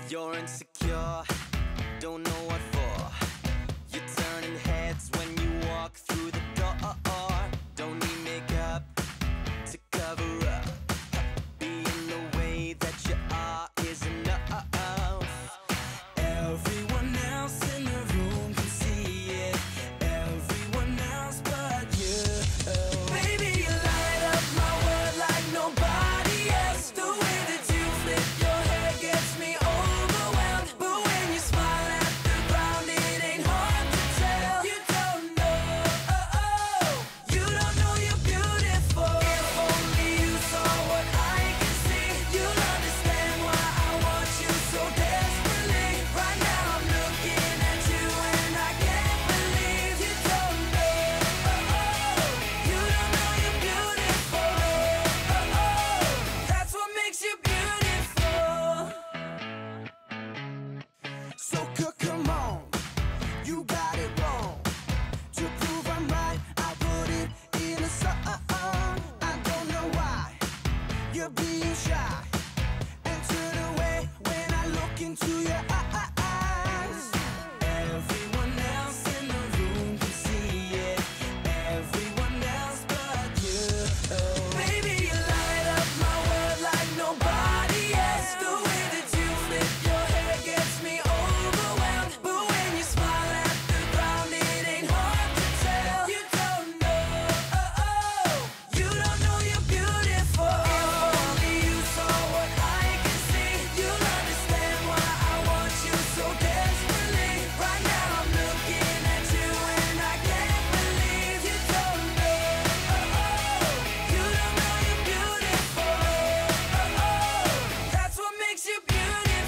You're insecure, don't know what for. You're turning heads when you walk through the door. Don't need makeup to cover up. Being the way that you are is enough. Everyone else in the room can see it. Everyone else but you. Baby, you light up my world like nobody else. The way that you flip your hair gets me overwhelmed. But when you smile at the ground, it ain't hard to tell. You don't know, you don't know you're beautiful. If only you saw what I can see, you'll understand why I want you so desperately. Right now I'm looking at you and I can't believe you don't know, you don't know you're beautiful. That's what makes you beautiful. So come on, you got it wrong. To prove I'm right, I put it in a song. I don't know why you're being shy and turn away when I look into your eyes. Everyone else in the room can see it. Everyone else but you. Baby, you light up my world like nobody else. The way that you flip your hair gets me overwhelmed. But when you smile at the ground, it ain't hard to tell. You don't know, you don't know you're beautiful. If only you saw what I can see, you'll understand why I want you so desperately. Right now I'm looking at you and I can't believe you don't know, you don't know you're beautiful. That's what makes you beautiful.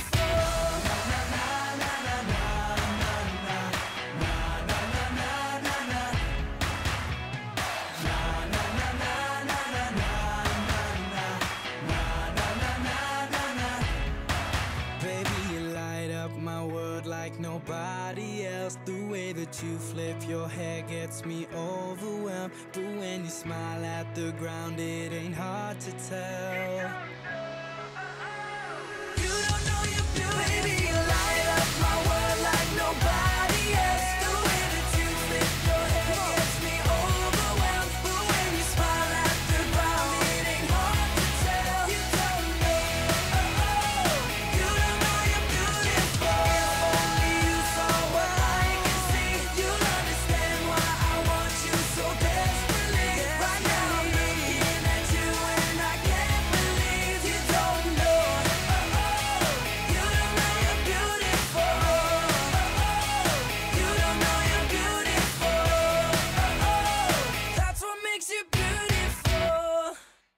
Baby, you light up my world like nobody else. The way that you flip your hair gets me overwhelmed. But when you smile at the ground, it ain't hard to tell. You don't know you're beautiful. Baby, you light up my world like nobody else. The way that you flip your hair gets me overwhelmed. But when you smile at the ground, it ain't hard to tell. You don't know, you don't know you're beautiful. If only you saw what I can see, you'll understand why I want you so desperately. Right now I'm looking at you and I can't believe you don't know, you don't know you're beautiful. You don't know you're beautiful. That's what makes you beautiful.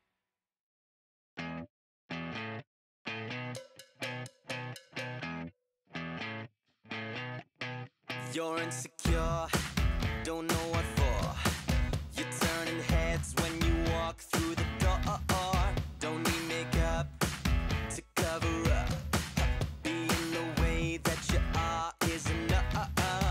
You're insecure, don't know what for. You're turning heads when you walk through the door. Don't need makeup to cover up. Being the way that you are is enough.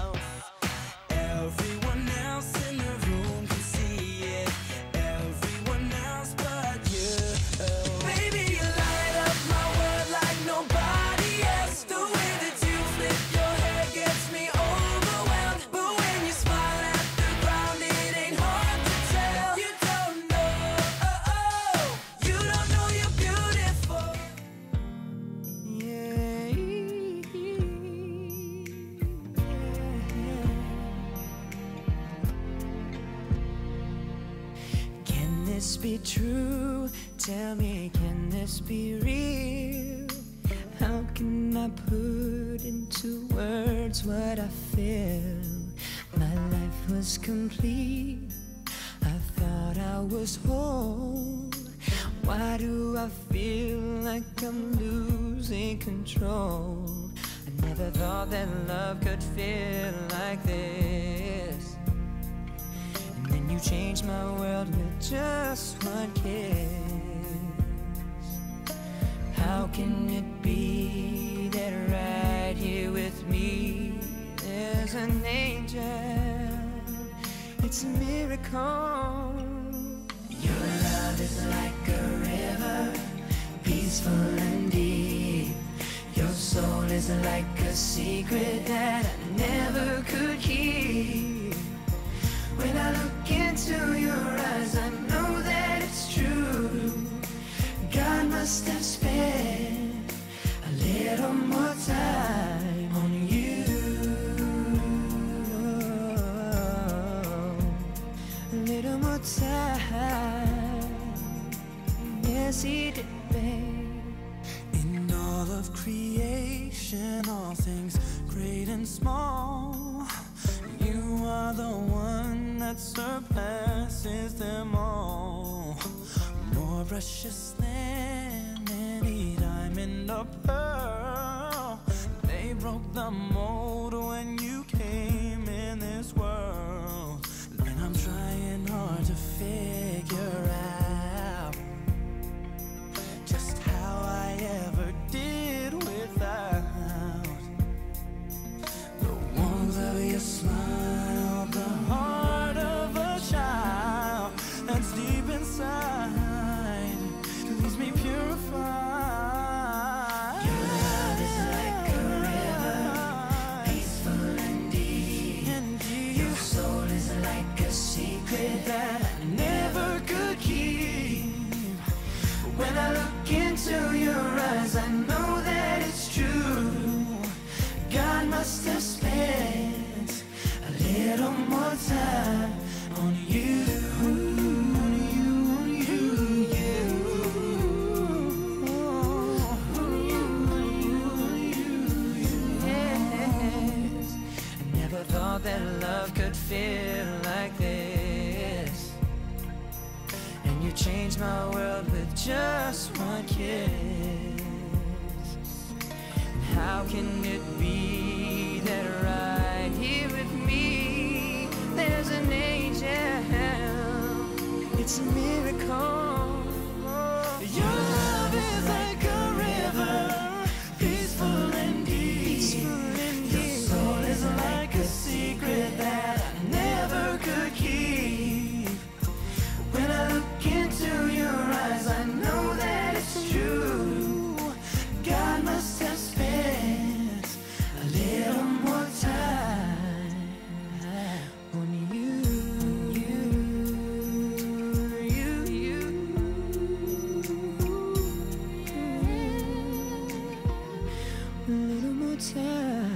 Everyone else in the room can see it. Everyone else but you. Baby, you light up my world like nobody else. The way that you flip your hair gets me overwhelmed. But when you smile at the ground, it ain't hard to tell. You don't know, you don't know you're beautiful. Yeah, Can this be true? Tell me, can this be real? How can I put into words what I feel? My life was complete, I thought I was whole. Why do I feel like I'm losing control? I never thought that love could feel like this. And then you changed my world with just one kiss. How can it be that right here with me there's an angel? It's a miracle. Your love is like a river, peaceful and deep. Your soul a secret that I never could keep. When I look into your eyes, I know that it's true. God must have spent a little more time on you. A little more time. Yes, he did, babe. In all of creation, all things great and small, you are the one that surpasses them all. More precious than any diamond or pearl. They broke the mold when you came in this world. And I'm trying hard to figure out just how I ever did without the warmth of your smile, the heart of a child that's deep inside, leaves me purified. Your love is like a river, peaceful and deep. Your soul is like a secret that I never could keep. When I look into your eyes, I know that it's true. God must have spent a little more time on you. That love could feel like this, and you changed my world with just one kiss. And how can it be that right here with me there's an angel? It's a miracle. Your love is like a river, peaceful and deep. Your soul is like a secret that I never could keep. When I look into your eyes, I know that it's true. God must have spent a little more time on you. A little more time.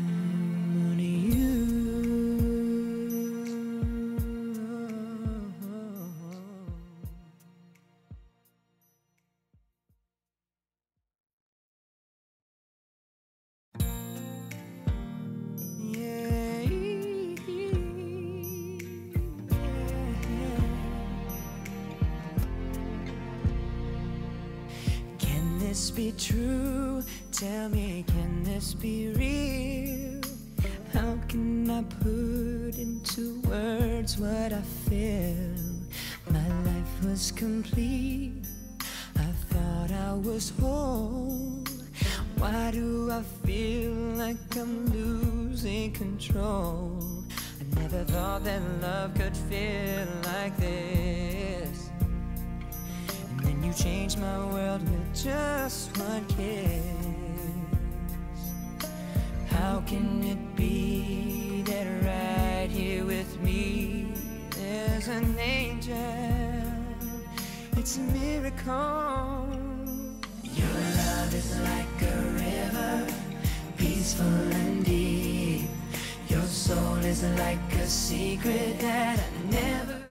Can this be true? Tell me, can this be real? How can I put into words what I feel? My life was complete, I thought I was whole. Why do I feel like I'm losing control? I never thought that love could feel like this. And then you changed my world with just one kiss. How can it be that right here with me there's an angel? It's a miracle. Your love is like a river, peaceful and deep. Your soul is like a secret that I never